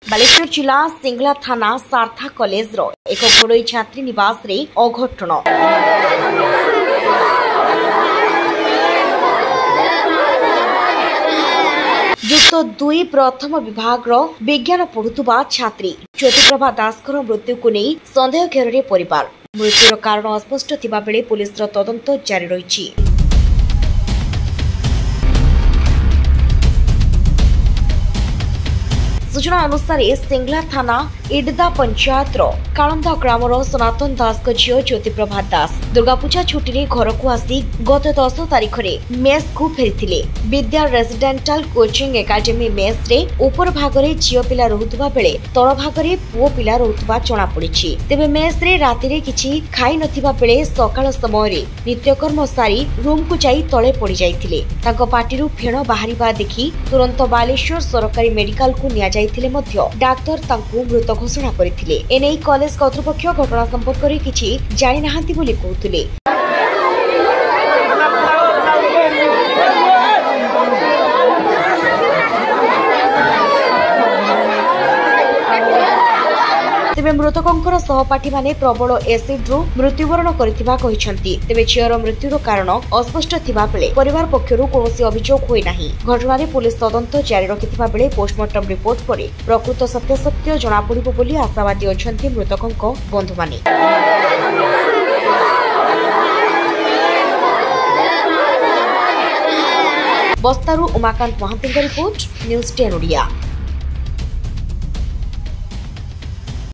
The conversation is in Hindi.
बालेश्वर जिला सिंगला थाना सारथा कॉलेज रो एक घोड़ई छात्री निवास रे अघटन युक्त 2 प्रथम विभाग रो विज्ञान पढ़ुवा छात्री ज्योतिप्रभा दास मृत्यु को नहीं संदेह घेर परिवार मृत्युर कारण अस्पष्ट थिबा बेले पुलिस रो तदंत जारी रही। सूचना अनुसार सिंगला थाना इडदा पंचायत कालंदा ग्रामर सनातन दास झील ज्योतिप्रभा दास दुर्गापूजा छुट्टी घर को आसी गत 10 तारिख में मेस को फेरी Vidya residential coaching academy mess रे ऊपर भाग में झील पिला रहुतबा बेले तल भाग में पुओ पिला रहुतबा जणा पड़िछि। तेबे मेस रे राति रे किछि खाई नथिबा बेले सकाळ समय रे नित्यकर्म सारी रूम को जाई तळे पड़ी जाइथिले। तांको पाटिरु फेण बाहरिबा देखि तुरंत बालेश्वर सरकारी मेडिकल को निया जाइथिले मध्य डाक्टर तांको मृत घोषणा करथिले। एनै कॉलेज कर्तृपक्ष घटना संपर्क रे किछि जानि नाहांती बोली कहउथिले। तेबे मृतकंकर सहपाठी माने प्रबल एसिड रु मृत्युवरण करथिबा कहिसंती। तेबे झीर मृत्युर कारण अस्पष्ट थिबा बेले परिवार पक्षरु कोनोसी अभियोग होई नाही। घटना रे पुलिस तदंत जारी रखिथिबा बेले पोस्टमार्टम रिपोर्ट परे प्रकृत सत्य जणा पड़िबो बोली आशावादी अछंती मृतकंक बंधु माने। बस्तारू उमाकांत महांती रिपोर्ट न्यूज 10 ओडिया।